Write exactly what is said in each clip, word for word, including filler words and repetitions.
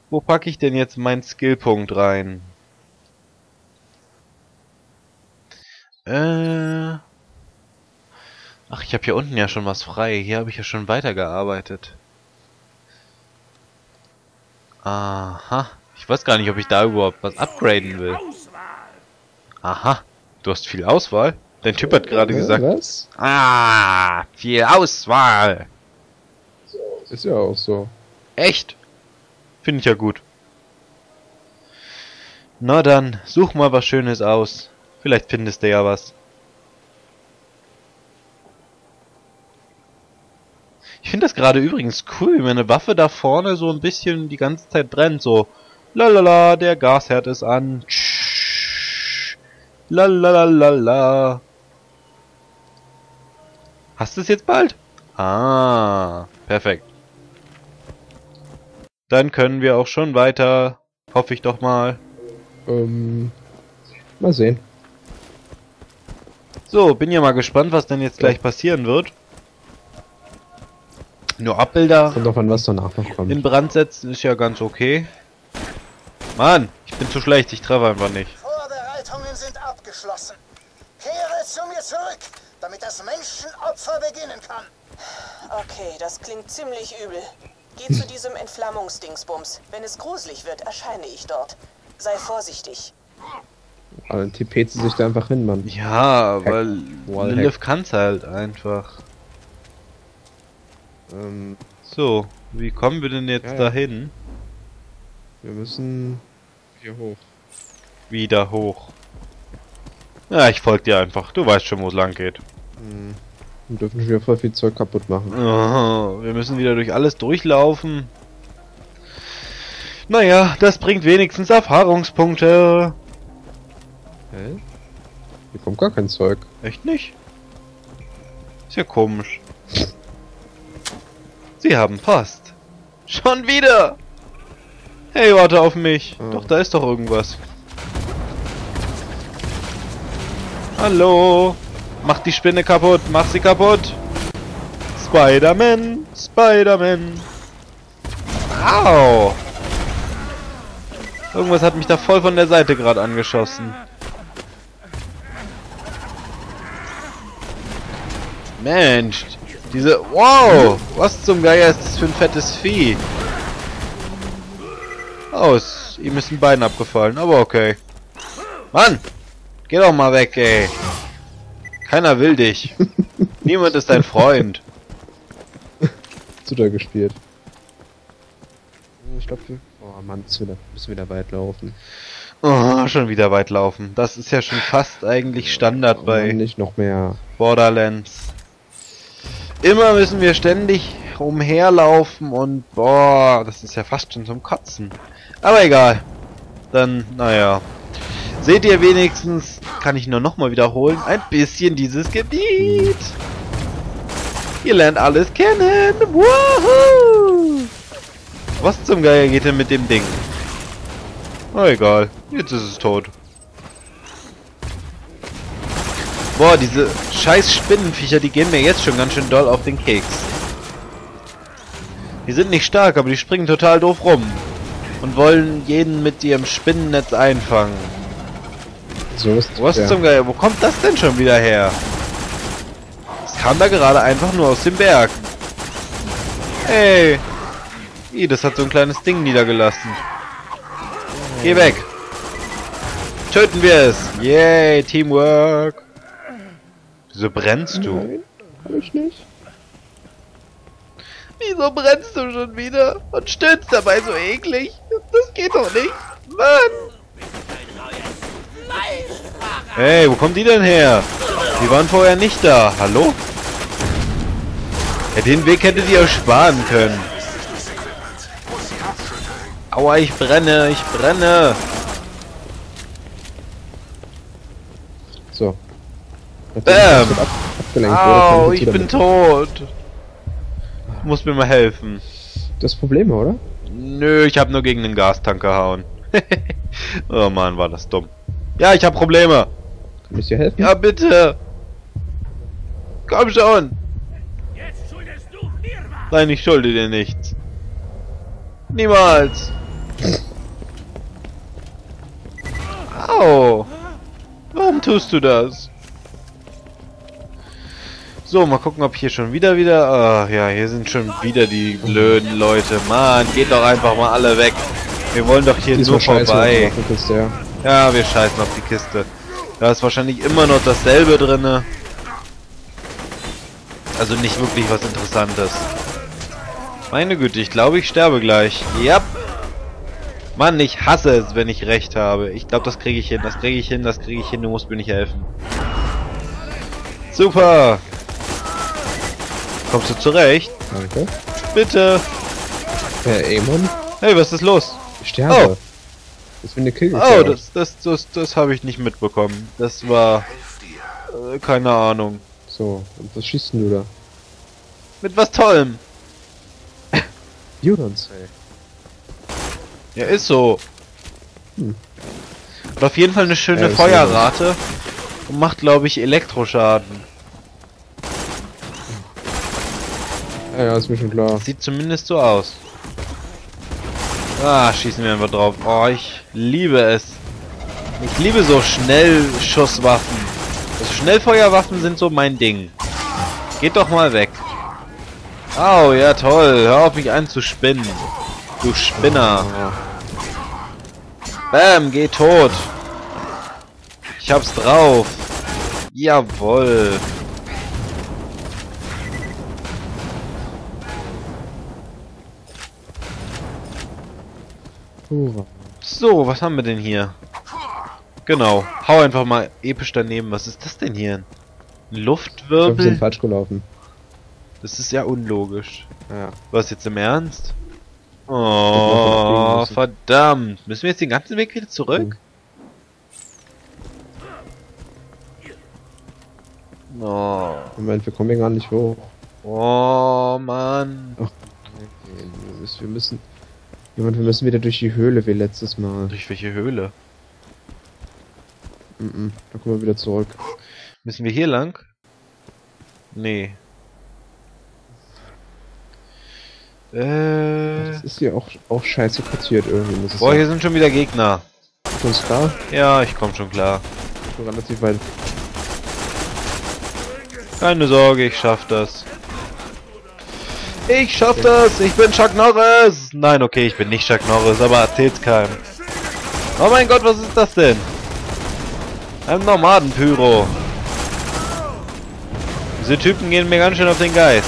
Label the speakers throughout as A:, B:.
A: Wo packe ich denn jetzt meinen Skillpunkt rein? Äh... Ach, ich habe hier unten ja schon was frei. Hier habe ich ja schon weitergearbeitet. Aha. Ich weiß gar nicht, ob ich da überhaupt was upgraden will. Aha. Du hast viel Auswahl? Dein Typ hat gerade
B: Ja,
A: gesagt...
B: was?
A: Ah, viel Auswahl.
B: Ist ja auch so.
A: Echt? Finde ich ja gut. Na dann, such mal was Schönes aus. Vielleicht findest du ja was. Ich finde das gerade übrigens cool, wie meine Waffe da vorne so ein bisschen die ganze Zeit brennt. So, lalala, der Gasherd ist an. Lalalala. Hast du es jetzt bald? Ah, perfekt. Dann können wir auch schon weiter. Hoffe ich doch mal.
B: Ähm, mal sehen.
A: So, bin ja mal gespannt, was denn jetzt gleich passieren wird. Nur Abbilder
B: Kommt drauf an, was danach noch kommt.
A: in Brand setzen ist ja ganz okay. Mann, ich bin zu schlecht, ich treffe einfach nicht.
C: Vorbereitungen sind abgeschlossen. Kehre zu mir zurück, damit das Menschenopfer beginnen kann.
D: Okay, das klingt ziemlich übel. Geh zu diesem Entflammungsdingsbums. Wenn es gruselig wird, erscheine ich dort. Sei vorsichtig.
B: Aber dann T P sie sich da einfach hin, Mann.
A: Ja,
B: Hack.
A: weil
B: Wallhack.
A: Lilith kann's halt einfach.
B: Ähm,
A: So, wie kommen wir denn jetzt
B: Ja, ja.
A: dahin?
B: wir müssen hier hoch.
A: Wieder hoch. Ja, ich folge dir einfach. Du weißt schon, wo es lang geht.
B: Hm. Wir dürfen schon wieder voll viel Zeug kaputt machen.
A: Oh, wir müssen wieder durch alles durchlaufen. Naja, das bringt wenigstens Erfahrungspunkte.
B: Hä? Hier kommt gar kein Zeug.
A: Echt nicht? Ist ja komisch. Sie haben Post. Schon wieder! Hey, warte auf mich.
B: Oh.
A: Doch, da ist doch irgendwas. Hallo? Mach die Spinne kaputt. Mach sie kaputt. Spider-Man. Spider-Man. Au! Irgendwas hat mich da voll von der Seite gerade angeschossen. Mensch, diese... Wow! Was zum Geier ist das für ein fettes Vieh? Aus. Ihm ist ein Bein abgefallen, aber okay. Mann! Geh doch mal weg, ey. Keiner will dich. Niemand ist dein Freund.
B: Zu da gespielt. Ich glaube, wir... Oh Mann, müssen wieder, müssen wieder weit laufen.
A: Oh, schon wieder weit laufen. Das ist ja schon fast eigentlich Standard
B: Oh,
A: bei
B: Mann, nicht noch mehr.
A: Borderlands. Immer müssen wir ständig umherlaufen und boah, das ist ja fast schon zum Kotzen. Aber egal. Dann, naja. Seht ihr wenigstens, kann ich nur nochmal wiederholen, ein bisschen dieses Gebiet. Ihr lernt alles kennen. Woohoo! Was zum Geier geht denn mit dem Ding? Na egal, jetzt ist es tot. Boah, diese scheiß Spinnenviecher, die gehen mir jetzt schon ganz schön doll auf den Keks. Die sind nicht stark, aber die springen total doof rum. Und wollen jeden mit ihrem Spinnennetz einfangen.
B: So ist
A: Was
B: ja.
A: zum Geier, wo kommt das denn schon wieder her? Das kam da gerade einfach nur aus dem Berg. Hey! Ih, das hat so ein kleines Ding niedergelassen. Geh weg! Töten wir es! Yay, Teamwork! Wieso brennst du?
B: Nein, hab ich nicht.
A: Wieso brennst du schon wieder? Und stöhnst dabei so eklig? Das geht doch nicht! Mann! Hey, wo kommen die denn her? Die waren vorher nicht da. Hallo? Ja, den Weg hättet ihr euch sparen können. Aua, ich brenne, ich brenne.
B: So.
A: Bam!
B: Ab abgelenkt wurde,
A: Au,
B: kann
A: ich
B: wieder
A: bin
B: mit-
A: tot. Du musst mir mal helfen.
B: Das Problem, oder?
A: Nö, ich habe nur gegen den Gastank gehauen. Oh Mann, war das dumm. Ja, ich habe Probleme.
B: Kann ich dir helfen?
A: Ja, bitte. Komm schon. Nein, ich schulde dir nichts. Niemals. Oh. Warum tust du das? So, mal gucken, ob hier schon wieder wieder... Ach ja, hier sind schon wieder die blöden Leute. Mann, geht doch einfach mal alle weg. Wir wollen doch hier nur vorbei.
B: Kiste, ja.
A: Ja, wir scheißen auf die Kiste. Da ist wahrscheinlich immer noch dasselbe drinne. Also nicht wirklich was Interessantes. Meine Güte, ich glaube, ich sterbe gleich. Ja. Mann, ich hasse es, wenn ich recht habe. Ich glaube, das kriege ich hin, das kriege ich hin, das kriege ich hin. Du musst mir nicht helfen. Super. Kommst du zurecht?
B: Danke.
A: Bitte.
B: Herr Eamon?
A: Hey, was ist los?
B: Ich sterbe.
A: Oh.
B: Das ist wie eine Kill.
A: Oh, das, das, das, das habe ich nicht mitbekommen. Das war... Äh, keine Ahnung.
B: So, und was schießt denn du da?
A: Mit was Tollem.
B: You don't say.
A: Ja, ist so.
B: Hm.
A: Hat auf jeden Fall eine schöne
B: Ja, ist
A: Feuerrate. Und macht, glaube ich, Elektroschaden.
B: Ja, ja, ist mir schon klar.
A: Sieht zumindest so aus. Ah, schießen wir einfach drauf. Oh, ich liebe es. Ich liebe so Schnellschusswaffen. Also Schnellfeuerwaffen sind so mein Ding. Geht doch mal weg. Au, ja toll. Hör auf mich anzuspinnen. Du Spinner. Bam, geh tot. Ich hab's drauf. Jawoll.
B: Hurra.
A: So, was haben wir denn hier? Genau. Hau einfach mal episch daneben. Was ist das denn hier? Ein
B: Ich glaube, wir sind
A: Luftwirbel?
B: falsch gelaufen.
A: Das ist ja unlogisch.
B: Ja.
A: Was, jetzt im Ernst? Oh, verdammt. Müssen wir jetzt den ganzen Weg wieder zurück? Oh,
B: Moment, wir kommen hier gar nicht hoch.
A: oh Mann.
B: Okay, wir müssen... Jemand, wir müssen wieder durch die Höhle wie letztes Mal.
A: Durch welche Höhle?
B: Mhm. Da kommen wir wieder zurück.
A: Müssen wir hier lang? Nee. Äh.
B: Das ist hier auch, auch scheiße quartiert irgendwie, muss ich
A: Boah, hier
B: sagen.
A: sind schon wieder Gegner.
B: Ganz klar.
A: Ja, ich komm schon klar.
B: Schon relativ weit.
A: Keine Sorge, ich schaff das. Ich schaff das! Ich bin Chuck Norris! Nein, okay, ich bin nicht Chuck Norris, aber erzähl's keinem. Oh mein Gott, was ist das denn? Ein Nomadenpyro. Diese Typen gehen mir ganz schön auf den Geist.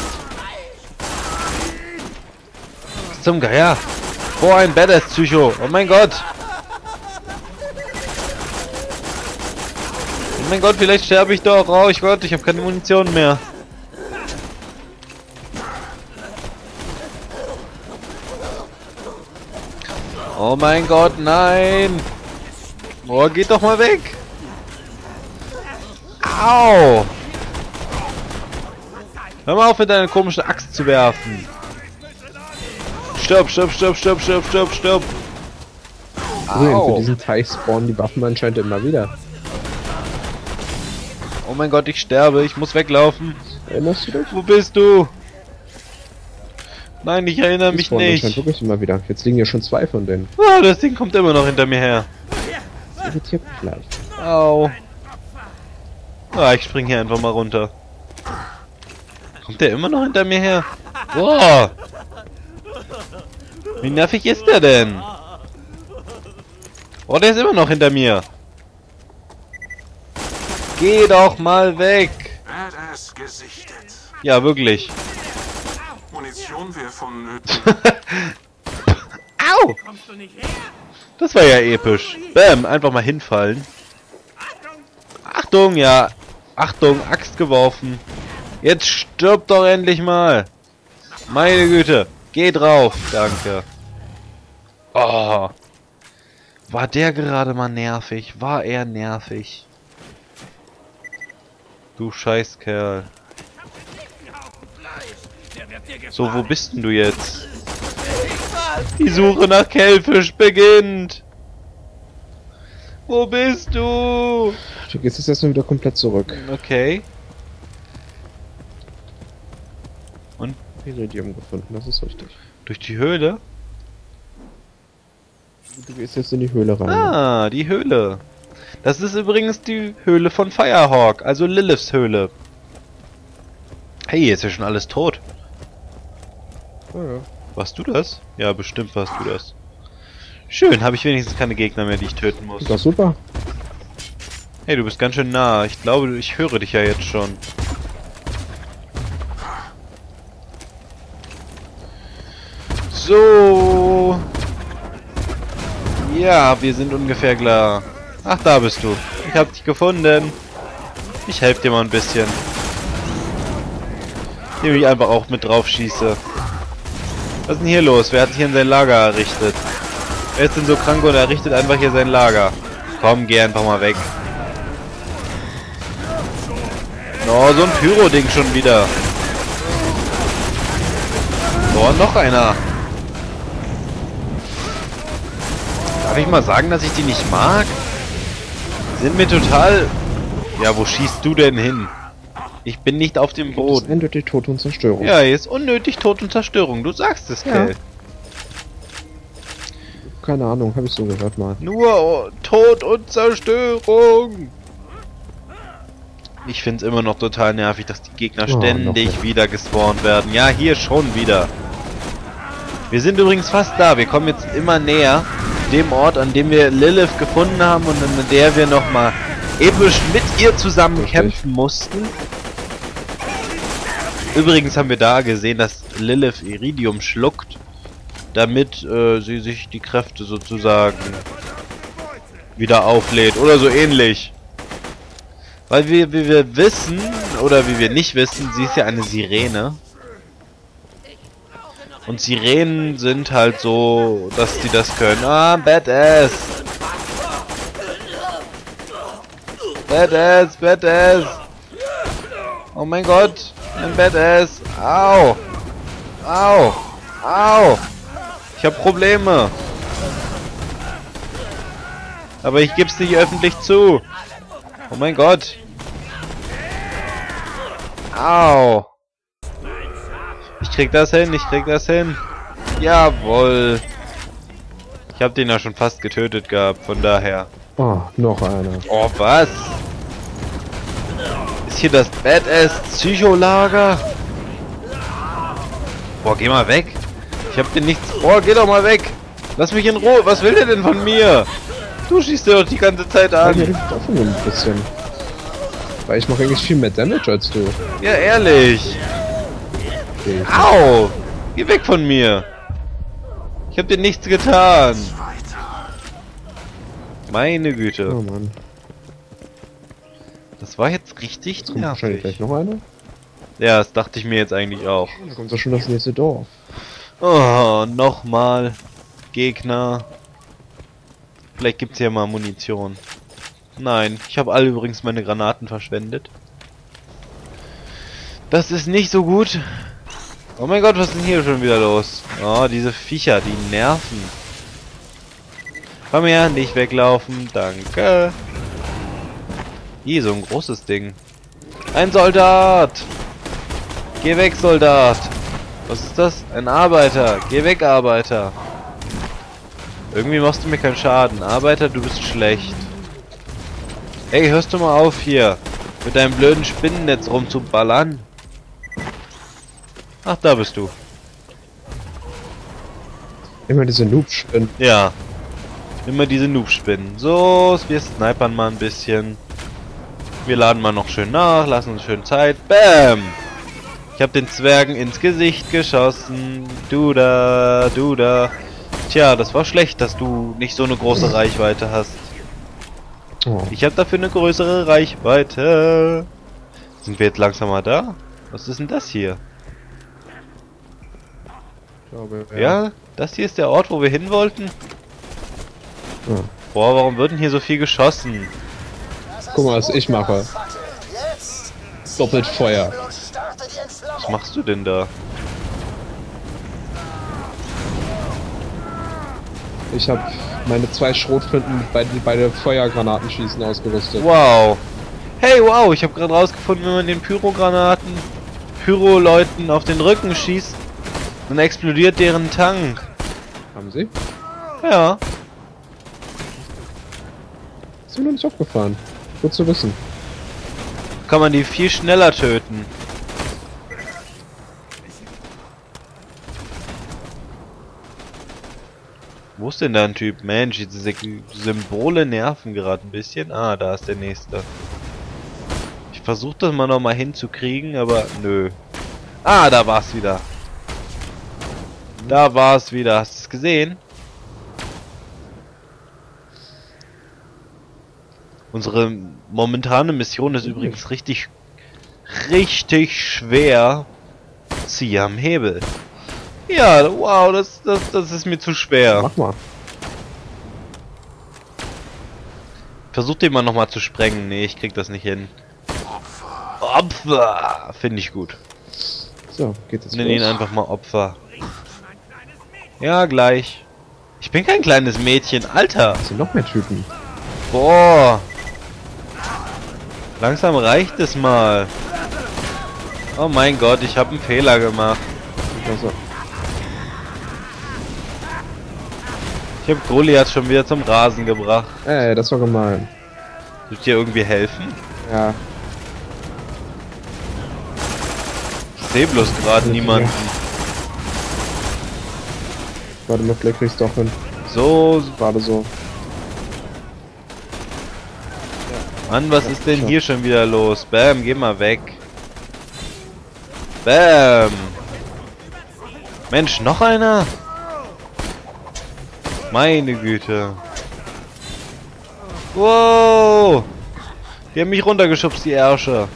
A: Was zum Geier? Oh, ein Badass-Psycho. Oh mein Gott. Oh mein Gott, vielleicht sterbe ich doch. Oh ich Gott, ich habe keine Munition mehr. Oh mein Gott, nein! Oh, geht doch mal weg! Au! Hör mal auf mit deiner komischen Axt zu werfen! Stirb, stirb, stirb, stirb, stirb, stirb, stirb!
B: Übrigens,
A: Au!
B: für diesen Teich spawnen die Waffen anscheinend immer wieder.
A: Oh mein Gott, ich sterbe, ich muss weglaufen!
B: Erinnerst du dich?
A: Wo bist du? Nein, ich erinnere
B: Die
A: mich
B: spawnen anscheinend
A: nicht!
B: wirklich immer wieder. Jetzt liegen ja schon zwei von denen.
A: Oh, das Ding kommt immer noch hinter mir her!
B: Das irritiert mich leicht.
A: Au! Ah, ich spring hier einfach mal runter. Kommt der immer noch hinter mir her? Boah! Wie nervig ist der denn? Oh, der ist immer noch hinter mir. Geh doch mal weg!
E: Badass gesichtet.
A: Ja, wirklich.
E: Munition wäre vonnöten.
A: Au! Das war ja episch. Bam, einfach mal hinfallen. Achtung, ja. Achtung, Axt geworfen. Jetzt stirb doch endlich mal. Meine Güte. Geh drauf. Danke. Oh. War der gerade mal nervig? War er nervig? Du Scheißkerl. So, wo bist denn du jetzt? Die Suche nach Kelfisch beginnt. Wo bist du?
B: Du gehst jetzt erstmal wieder komplett zurück.
A: Okay.
B: Iridium gefunden, das ist richtig.
A: Durch die Höhle?
B: Du gehst jetzt in die Höhle rein.
A: Ah, die Höhle. Das ist übrigens die Höhle von Firehawk, also Liliths Höhle. Hey, jetzt ist ja schon alles tot.
B: Oh ja.
A: Warst du das? Ja, bestimmt warst du das. Schön, habe ich wenigstens keine Gegner mehr, die ich töten muss.
B: Ist doch super.
A: Hey, du bist ganz schön nah. Ich glaube, ich höre dich ja jetzt schon. So. Ja, wir sind ungefähr klar. Ach, da bist du. Ich hab dich gefunden. Ich helfe dir mal ein bisschen. Indem ich einfach auch mit drauf schieße. Was ist denn hier los? Wer hat sich in sein Lager errichtet? Wer ist denn so krank und errichtet einfach hier sein Lager? Komm, geh einfach mal weg. Oh, so ein Pyro-Ding schon wieder. So, noch einer. Darf ich mal sagen, dass ich die nicht mag? Die sind mir total... Ja, wo schießt du denn hin? Ich bin nicht auf dem
B: Das
A: Boden.
B: endet die Tod und Zerstörung.
A: Ja, hier ist unnötig Tod und Zerstörung. Du sagst es,
B: Ja.
A: Kell.
B: Keine Ahnung, habe ich so gehört mal.
A: Nur Tod und Zerstörung. Ich find's immer noch total nervig, dass die Gegner
B: Oh, noch
A: ständig
B: nicht.
A: wieder gespawnt werden. Ja, hier schon wieder. Wir sind übrigens fast da. Wir kommen jetzt immer näher dem Ort, an dem wir Lilith gefunden haben und an der wir nochmal episch mit ihr zusammen
B: Richtig.
A: kämpfen mussten. Übrigens haben wir da gesehen, dass Lilith Iridium schluckt, damit äh, sie sich die Kräfte sozusagen wieder auflädt oder so ähnlich. Weil wir, wie wir wissen, oder wie wir nicht wissen, sie ist ja eine Sirene. Und Sirenen sind halt so, dass die das können. Ah, Badass! Badass, Badass! Oh mein Gott, ein Badass! Au! Au! Au! Ich hab Probleme! Aber ich geb's nicht öffentlich zu! Oh mein Gott! Au! Ich krieg das hin, ich krieg das hin! Jawohl! Ich hab den ja schon fast getötet gehabt, von daher.
B: Oh, noch einer.
A: Oh, was? Ist hier das Badass-Psycholager? Boah, geh mal weg! Ich hab den nichts... Boah, geh doch mal weg! Lass mich in Ruhe! Was will der denn von mir? Du schießt dir doch die ganze Zeit
B: Ja,
A: an!
B: hier liegt auch nur ein bisschen. Weil ich mache eigentlich viel mehr Damage als du.
A: Ja, ehrlich!
B: Okay.
A: Au! Geh weg von mir! Ich hab dir nichts getan! Meine
B: Oh
A: Güte.
B: Mann.
A: Das war jetzt richtig
B: Jetzt kommt wahrscheinlich gleich
A: nervig.
B: noch einer.
A: Ja, das dachte ich mir jetzt eigentlich auch.
B: Da kommt doch schon das nächste Dorf.
A: Oh, nochmal. Gegner. Vielleicht gibt's hier mal Munition. Nein, ich habe alle übrigens meine Granaten verschwendet. Das ist nicht so gut. Oh mein Gott, was ist denn hier schon wieder los? Oh, diese Viecher, die nerven. Komm her, nicht weglaufen, danke. Hier, so ein großes Ding. Ein Soldat! Geh weg, Soldat! Was ist das? Ein Arbeiter! Geh weg, Arbeiter! Irgendwie machst du mir keinen Schaden. Arbeiter, du bist schlecht. Ey, hörst du mal auf hier, mit deinem blöden Spinnennetz rumzuballern? Ach, da bist du.
B: Immer diese Noob-Spinnen.
A: Ja. Immer diese Noob-Spinnen. So, wir snipern mal ein bisschen. Wir laden mal noch schön nach, lassen uns schön Zeit. Bam! Ich habe den Zwergen ins Gesicht geschossen. Du da, du da. Tja, das war schlecht, dass du nicht so eine große Reichweite hast.
B: Oh.
A: Ich habe dafür eine größere Reichweite. Sind wir jetzt langsam mal da? Was ist denn das hier?
B: Ich glaube,
A: Ja, das hier ist der Ort, wo wir hin wollten.
B: Ja.
A: Boah, warum wird denn hier so viel geschossen?
B: Guck mal, was ich mache.
C: Jetzt
B: Doppelt Feuer.
C: und starte die Entflammung.
A: Was machst du denn da?
B: Ich habe meine zwei Schrotflinten bei beide Feuergranaten schießen ausgerüstet.
A: Wow. Hey, wow, ich habe gerade rausgefunden, wenn man den Pyrogranaten, Pyro-Leuten auf den Rücken schießt, dann explodiert deren Tank.
B: Haben sie?
A: Ja.
B: Das Ist mir noch nicht aufgefallen. Gut zu wissen.
A: Kann man die viel schneller töten. Wo ist denn da ein Typ? Mensch, diese Sy- Symbole nerven gerade ein bisschen. Ah, da ist der nächste. Ich versuche das mal noch mal hinzukriegen, aber nö. Ah, da war's wieder. Da war's wieder. Hast du es gesehen? Unsere momentane Mission ist übrigens richtig, richtig schwer. Zieh am Hebel. Ja, wow, das, das, das ist mir zu schwer.
B: Mach mal.
A: Versuch den mal nochmal zu sprengen. Nee, ich krieg das nicht hin. Opfer! Finde ich gut.
B: So, geht jetzt
A: Nenn ihn
B: los.
A: einfach mal Opfer. Ja, gleich. Ich bin kein kleines Mädchen, Alter.
B: Es sind noch mehr Typen.
A: Boah. Langsam reicht es mal. Oh mein Gott, ich habe einen Fehler gemacht.
B: Also,
A: Ich habe Goliath schon wieder zum Rasen gebracht.
B: ey, das war gemein.
A: Soll ich dir irgendwie helfen?
B: Ja.
A: Ich sehe bloß gerade niemanden.
B: Warte mal, vielleicht kriegst du doch hin.
A: So,
B: Gerade so.
A: Mann, was ist denn hier schon wieder los? Bam, geh mal weg. Bam. Mensch, noch einer? Meine Güte. Wow. Die haben mich runtergeschubst, die Ärsche.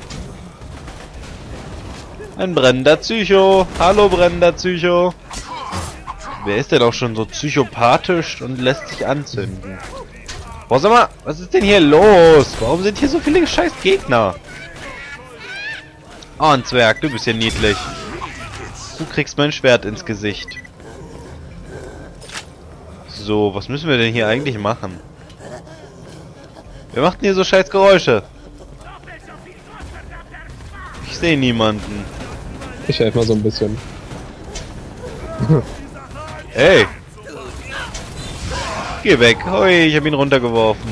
A: Ein brennender Psycho. Hallo, brennender Psycho. Wer ist denn auch schon so psychopathisch und lässt sich anzünden? Boah, sag mal, was ist denn hier los? Warum sind hier so viele scheiß Gegner? Oh, ein Zwerg, du bist ja niedlich. Du kriegst mein Schwert ins Gesicht. So, was müssen wir denn hier eigentlich machen? Wer macht denn hier so scheiß Geräusche? Ich sehe niemanden.
B: Ich helfe mal so ein bisschen.
A: Ey! Geh weg. Hui, ich hab ihn runtergeworfen.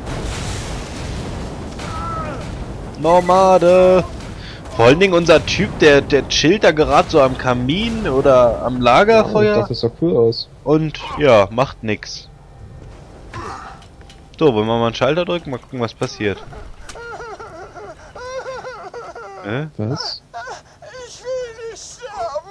A: Nomade! Vor allen Dingen unser Typ, der, der chillt da gerade so am Kamin oder am
B: Ja, ich
A: Lagerfeuer
B: dachte, das sah cool aus.
A: und ja, macht nix. So, wollen wir mal einen Schalter drücken? Mal gucken, was passiert. Äh?
B: Was?
C: Ich will nicht sterben.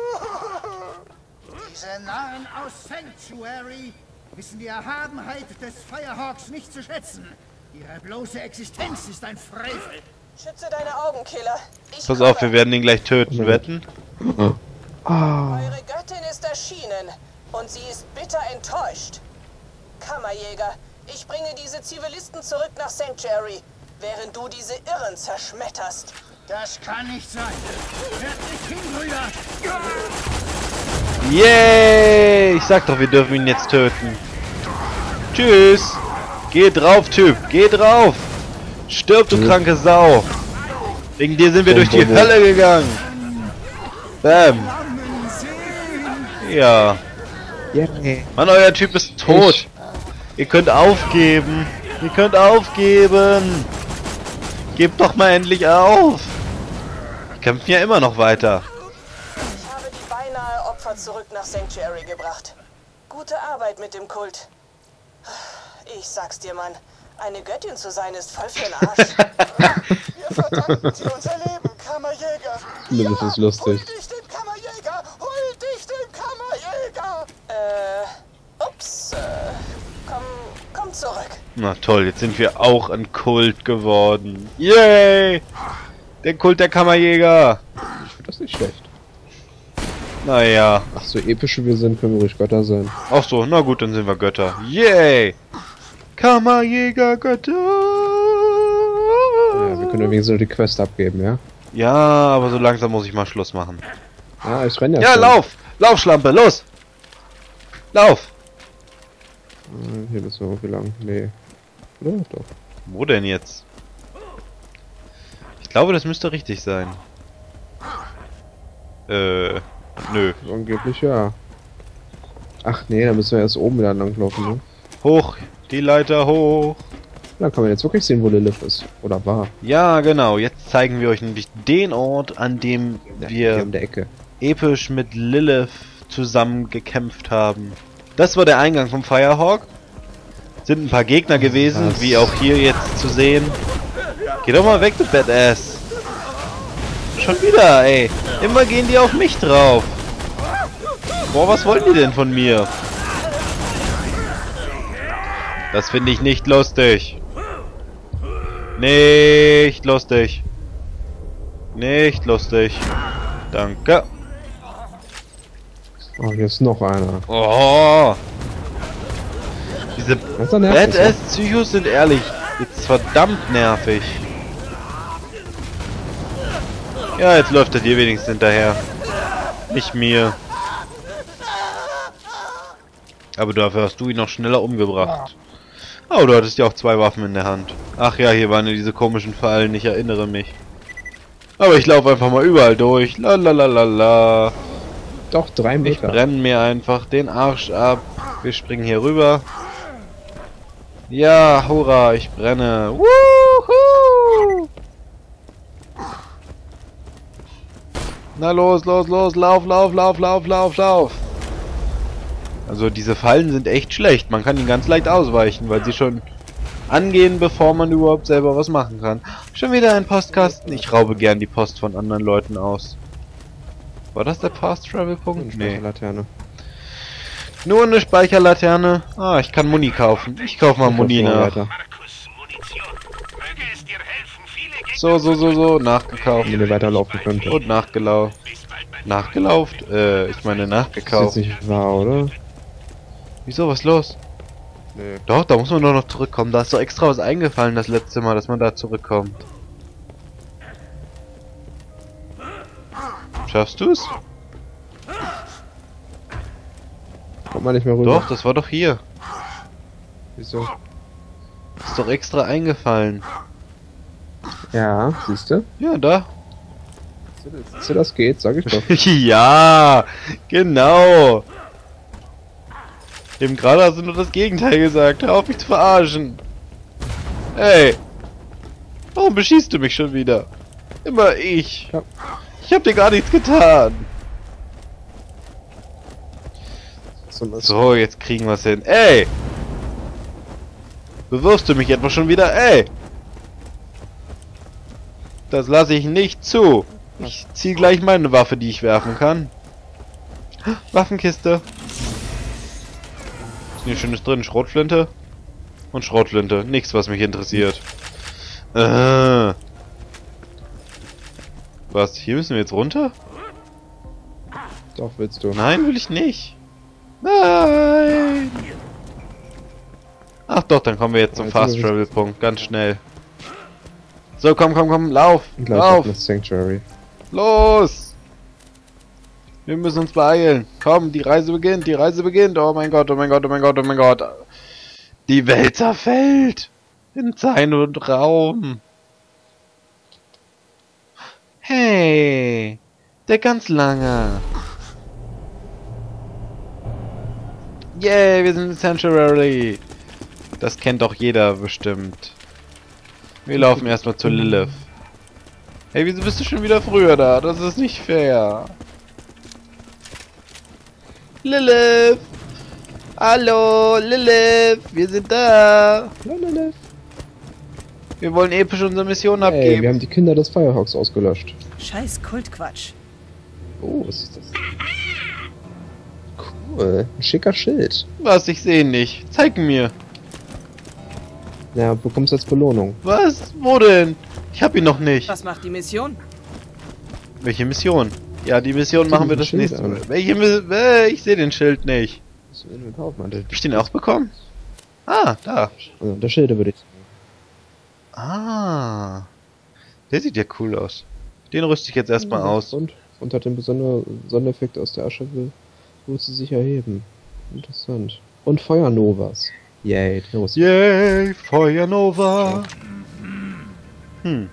C: Diese Narren aus Sanctuary wissen die Erhabenheit des Firehawks nicht zu schätzen. Ihre bloße Existenz ist ein Frevel.
D: Schütze deine Augen, Killer. Ich
A: Pass
D: komme.
A: auf, wir werden ihn gleich töten, wetten?
B: Ah,
D: Eure Göttin ist erschienen und sie ist bitter enttäuscht. Kammerjäger, ich bringe diese Zivilisten zurück nach Sanctuary, während du diese Irren zerschmetterst.
C: Das kann nicht sein. Hört nicht hin, Brüder.
A: Yay! Ich sag doch, wir dürfen ihn jetzt töten. Tschüss! Geh drauf, Typ! Geh drauf! Stirb, du kranke Sau! Wegen dir sind wir durch die Hölle gegangen! Bam! Ja.
B: yeah.
A: Mann, euer Typ ist tot!
B: Ich-
A: Ihr könnt aufgeben! Ihr könnt aufgeben! Gebt doch mal endlich auf! Wir kämpfen ja immer noch weiter.
D: Ich habe die beinahe Opfer zurück nach Sanctuary gebracht. Gute Arbeit mit dem Kult. Ich sag's dir, Mann. Eine Göttin zu sein ist voll für den Arsch.
C: Wir verdanken dir unser Leben, Kammerjäger.
B: Das ist lustig.
C: Hol dich dem Kammerjäger! Hol dich dem Kammerjäger!
D: Äh, ups, äh, komm, komm zurück.
A: Na toll, jetzt sind wir auch ein Kult geworden. Yay! Der Kult der Kammerjäger!
B: Ich finde das nicht schlecht.
A: Naja.
B: Ach, so episch wie wir sind, können wir ruhig Götter sein.
A: Ach so, na gut, dann sind wir Götter. Yay! Kammerjäger Götter!
B: Ja, wir können ja wenigstens nur die Quest abgeben, ja?
A: Ja, aber so langsam muss ich mal Schluss machen.
B: Ja, ich renn ja
A: Ja,
B: schon.
A: lauf! Lauf, Schlampe, los! Lauf!
B: Äh, Hier müssen wir irgendwie lang. Nee. Oder? Doch.
A: Wo denn jetzt? Ich glaube, das müsste richtig sein. Äh, nö.
B: Angeblich ja. Ach nee, da müssen wir erst oben wieder langlaufen, ne?
A: Hoch! Die Leiter hoch!
B: Dann kann man jetzt wirklich sehen, wo Lilith ist. Oder war.
A: Ja, genau. Jetzt zeigen wir euch nämlich den Ort, an dem
B: Ja,
A: wir
B: hier um der Ecke.
A: episch mit Lilith zusammen gekämpft haben. Das war der Eingang vom Firehawk. Sind ein paar Gegner gewesen,
B: Was?
A: wie auch hier jetzt zu sehen. Geh doch mal weg, du Badass. Schon wieder, ey. Immer gehen die auf mich drauf. Boah, was wollen die denn von mir? Das finde ich nicht lustig. Nicht lustig. Nicht lustig. Danke.
B: Oh, hier ist noch einer.
A: Oh. Diese
B: Das ist doch nervig,
A: Badass-Psychos sind ehrlich jetzt verdammt nervig. Ja, jetzt läuft er dir wenigstens hinterher. Nicht mir. Aber dafür hast du ihn noch schneller umgebracht. Oh, du hattest ja auch zwei Waffen in der Hand. Ach ja, hier waren ja diese komischen Fallen, ich erinnere mich. Aber ich laufe einfach mal überall durch. Lalalala.
B: Doch, drei
A: Ich
B: Meter.
A: brenne mir einfach den Arsch ab. Wir springen hier rüber. Ja, hurra, ich brenne. Wuhu! Na los, los, los, lauf, lauf, lauf, lauf, lauf, lauf. Also diese Fallen sind echt schlecht. Man kann ihnen ganz leicht ausweichen, weil sie schon angehen, bevor man überhaupt selber was machen kann. Schon wieder ein Postkasten. Ich raube gern die Post von anderen Leuten aus. War das der Fast-Travel-Punkt? Nee.
B: Laterne.
A: Nur eine Speicherlaterne. Ah, ich kann Muni kaufen. Ich kauf mal Muni nach.
E: Markus, Munition. Möge es dir helfen, viele Gegner
A: So, so, so, so. Nachgekauft.
B: Wenn ihr weiterlaufen könnt.
A: Und nachgelaufen.
E: bis bald bei
A: Nachgelauft? Äh, ich meine
B: Das ist
A: nachgekauft.
B: jetzt nicht wahr, oder?
A: Wieso, was ist los?
B: Nee.
A: Doch, da muss man doch noch zurückkommen. Da ist doch extra was eingefallen das letzte Mal, dass man da zurückkommt. Schaffst du's?
B: Kommt man nicht mehr rüber.
A: Doch, das war doch hier.
B: Wieso?
A: Ist doch extra eingefallen.
B: Ja, siehst du?
A: Ja, da.
B: Siehst du, das geht, sag ich doch.
A: Ja, genau. Eben gerade hast du nur das Gegenteil gesagt. Hör auf mich zu verarschen. Hey. Warum beschießt du mich schon wieder? Immer ich.
B: Ja.
A: Ich hab dir gar nichts getan.
B: So, das
A: So, jetzt kriegen wir es hin. Ey! Bewirfst du mich etwa schon wieder? Ey! Das lasse ich nicht zu. Ich ziehe gleich meine Waffe, die ich werfen kann. Waffenkiste. Ist hier Schönes drin? Schrotflinte? Und Schrotflinte. Nichts, was mich interessiert. Äh. Was? Hier müssen wir jetzt runter?
B: doch willst du.
A: Nein, will ich nicht. Nein! Ach doch, dann kommen wir jetzt zum
B: Jetzt sind
A: Fast
B: wir-
A: Travel Punkt, ganz schnell. So, komm, komm, komm, lauf!
B: Gleich
A: Lauf!
B: auf das Sanctuary.
A: Los! Wir müssen uns beeilen. Komm, die Reise beginnt, die Reise beginnt. Oh mein Gott, oh mein Gott, oh mein Gott, oh mein Gott. Die Welt zerfällt. In Zeit und Raum. Hey, der ganz lange. Yay, wir sind in Sanctuary. Das kennt doch jeder bestimmt. Wir laufen erstmal zu Lilith. Hey, wieso bist du schon wieder früher da? Das ist nicht fair. Lilith! Hallo, Lilith! Wir sind da!
B: Lalalala.
A: Wir wollen episch unsere Mission
B: Hey,
A: abgeben.
B: wir haben die Kinder des Firehawks ausgelöscht.
D: Scheiß Kultquatsch.
B: Oh, was ist das? Cool, ein schicker Schild.
A: Was? Ich sehe ihn nicht. Zeig mir.
B: Ja, bekommst als Belohnung.
A: Was? Wo denn? Ich hab ihn noch nicht.
D: Was macht die Mission?
A: Welche Mission? Ja, die Mission
B: Guck
A: machen wir
B: dir
A: das
B: den Schild
A: nächste
B: an.
A: Mal. Welche Mission? Äh, ich sehe den Schild nicht.
B: Was ist denn mit Hauptmantel?
A: Hab ich den auch bekommen? Ah, da.
B: Also, der Schilde würde ich sagen.
A: Ah. Der sieht ja cool aus. Den rüste ich jetzt erstmal aus.
B: Und, und hat den besonderen Sondereffekt aus der Asche, will, wo sie sich erheben. Interessant. Und Feuernovas. Yay, los.
A: Yay, Feuernova. Hm.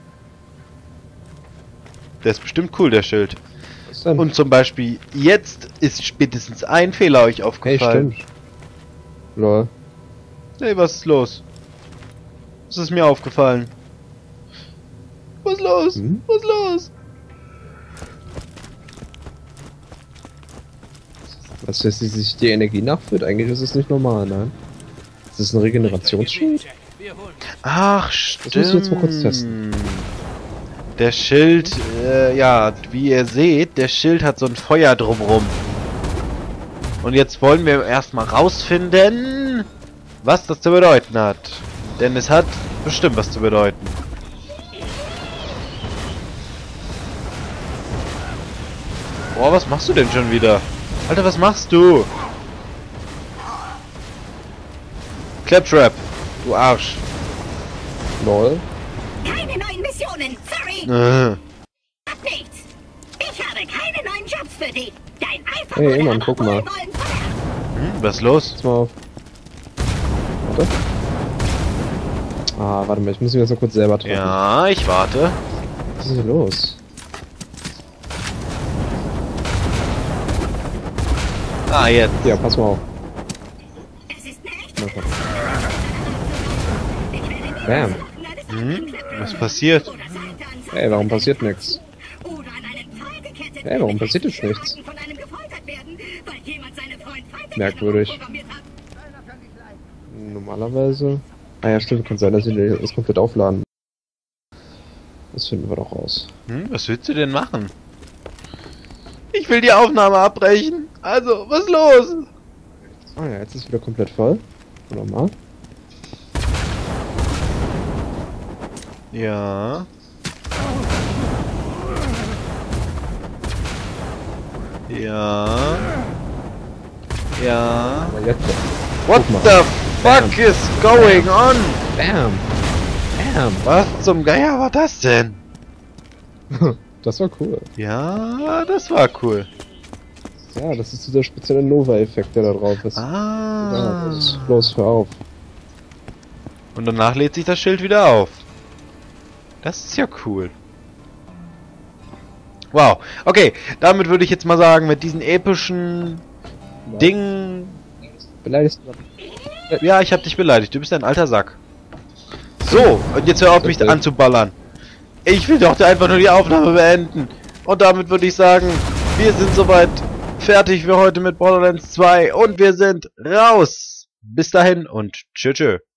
A: Der ist bestimmt cool, der Schild.
B: Was denn?
A: Und zum Beispiel, jetzt ist spätestens ein Fehler euch
B: hey,
A: aufgefallen.
B: stimmt. Lol.
A: Hey, was ist los? Das ist mir aufgefallen. Was los?
B: Hm?
A: Was los?
B: Was, dass sie sich die Energie nachführt? Eigentlich ist es nicht normal, nein. Das ist ein Regenerationsschild?
A: Ach,
B: Das
A: stimmt.
B: muss ich jetzt mal kurz testen.
A: Der Schild, äh, ja, wie ihr seht, der Schild hat so ein Feuer drumrum. Und jetzt wollen wir erstmal rausfinden, was das zu bedeuten hat. Denn es hat bestimmt was zu bedeuten. Boah, was machst du denn schon wieder? Alter, was machst du? Claptrap, du Arsch.
B: Lol.
F: Keine neuen Missionen, sorry.
A: Äh.
F: Hat nichts. Ich habe keine neuen Jobs für dich. Dein Eifer
B: Hey,
F: wurde
B: Imam,
F: aber
B: guck mal.
F: wohlwollend verlernt.
A: Hm, was ist los?
B: Pass mal auf. Warte. Ah, warte mal, ich muss mich jetzt noch kurz selber treffen.
A: Ja, ich warte.
B: Was ist hier los?
A: Ah, jetzt.
B: Ja, pass mal auf.
F: Es ist nicht.
B: Na, komm. Bam.
A: Hm? Was passiert?
B: Ey, warum passiert nichts?
F: Oder an einen Pfahl gekettet.
B: Hey, warum passiert jetzt nichts?
F: Von einem gefoltert werden, weil jemand seine Freund Feinde
B: Merkwürdig.
F: programmiert hat.
B: Normalerweise. Ah ja, stimmt, kann sein, dass sie das komplett aufladen. Das finden wir doch raus.
A: Hm, was willst du denn machen? Ich will die Aufnahme abbrechen. Also, was ist los?
B: Ah ja, jetzt ist wieder komplett voll. Normal.
A: Ja. Ja. Ja.
B: Aber jetzt.
A: What
B: Guck mal.
A: the fuck is going on?
B: Bam! Bam!
A: Was zum Geier war das denn?
B: Das war cool.
A: Ja, das war cool.
B: Ja, das ist dieser spezielle Nova-Effekt, der da drauf ist. Ja,
A: Ah.
B: das ist bloß hör auf.
A: Und danach lädt sich das Schild wieder auf. Das ist ja cool. Wow. Okay, damit würde ich jetzt mal sagen, mit diesen epischen Dingen...
B: Beleidigst du
A: Ja, ich hab dich beleidigt. Du bist ein alter Sack. So, und jetzt hör auf mich
B: Okay.
A: anzuballern. Ich will doch einfach nur die Aufnahme beenden. Und damit würde ich sagen, wir sind soweit fertig für heute mit Borderlands zwei und wir sind raus. Bis dahin und tschö tschö.